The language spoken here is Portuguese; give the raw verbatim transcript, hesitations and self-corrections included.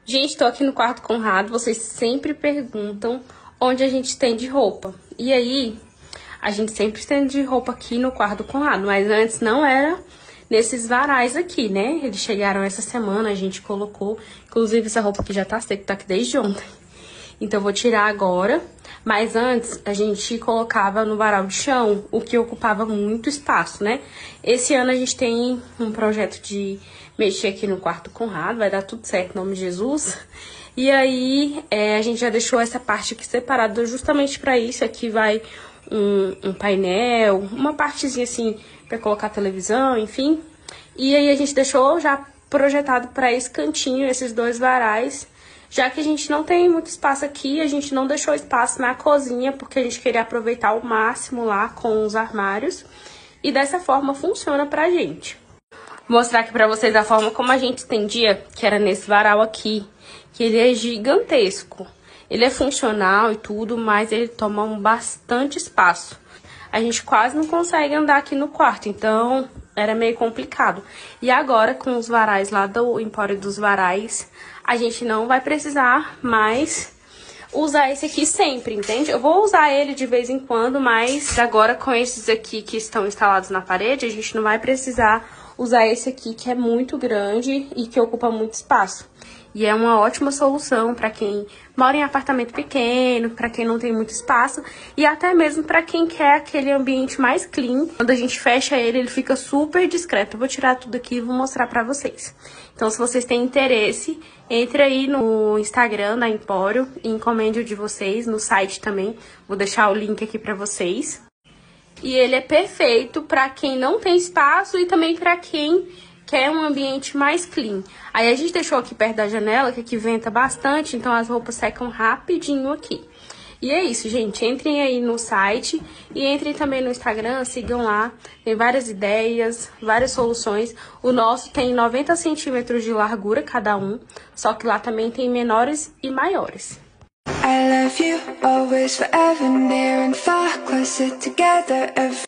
Gente, tô aqui no quarto Conrado, vocês sempre perguntam onde a gente estende roupa. E aí, a gente sempre estende roupa aqui no quarto Conrado, mas antes não era nesses varais aqui, né? Eles chegaram essa semana, a gente colocou, inclusive essa roupa aqui já tá seca, tá aqui desde ontem. Então eu vou tirar agora, mas antes a gente colocava no varal de chão, o que ocupava muito espaço, né? Esse ano a gente tem um projeto de mexer aqui no quarto Conrado, vai dar tudo certo, em nome de Jesus. E aí é, a gente já deixou essa parte aqui separada justamente para isso. Aqui vai um, um painel, uma partezinha assim para colocar televisão, enfim. E aí a gente deixou já projetado para esse cantinho, esses dois varais. Já que a gente não tem muito espaço aqui, a gente não deixou espaço na cozinha, porque a gente queria aproveitar ao máximo lá com os armários. E dessa forma funciona pra gente. Vou mostrar aqui pra vocês a forma como a gente estendia, que era nesse varal aqui, que ele é gigantesco. Ele é funcional e tudo, mas ele toma um bastante espaço. A gente quase não consegue andar aqui no quarto, então era meio complicado. E agora, com os varais lá do Empório dos Varais, a gente não vai precisar mais usar esse aqui sempre, entende? Eu vou usar ele de vez em quando, mas agora com esses aqui que estão instalados na parede, a gente não vai precisar usar esse aqui que é muito grande e que ocupa muito espaço. E é uma ótima solução para quem mora em apartamento pequeno, para quem não tem muito espaço e até mesmo para quem quer aquele ambiente mais clean. Quando a gente fecha ele, ele fica super discreto. Eu vou tirar tudo aqui e vou mostrar para vocês. Então, se vocês têm interesse, entre aí no Instagram da Empório e encomende o de vocês, no site também. Vou deixar o link aqui para vocês. E ele é perfeito para quem não tem espaço e também para quem quer um ambiente mais clean. Aí a gente deixou aqui perto da janela, que aqui venta bastante, então as roupas secam rapidinho aqui. E é isso, gente. Entrem aí no site e entrem também no Instagram, sigam lá. Tem várias ideias, várias soluções. O nosso tem noventa centímetros de largura cada um, só que lá também tem menores e maiores. I love you always, forever, near and far, closer together every